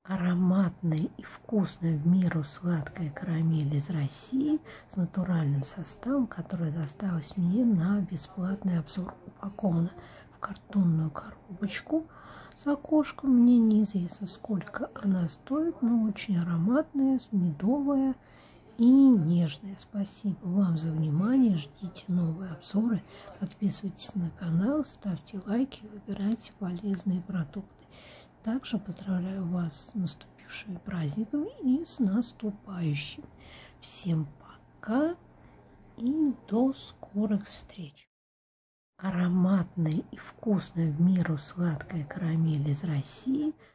Ароматная и вкусная в меру сладкая карамель из России с натуральным составом, которая досталась мне на бесплатный обзор, упакована в картонную коробочку с окошком. Мне неизвестно, сколько она стоит, но очень ароматная, медовая и нежная. Спасибо вам за внимание. Ждите новые обзоры. Подписывайтесь на канал, ставьте лайки, выбирайте полезные продукты. Также поздравляю вас с наступившими праздниками и с наступающим. Всем пока и до скорых встреч. Ароматная и вкусная в меру сладкая карамель из России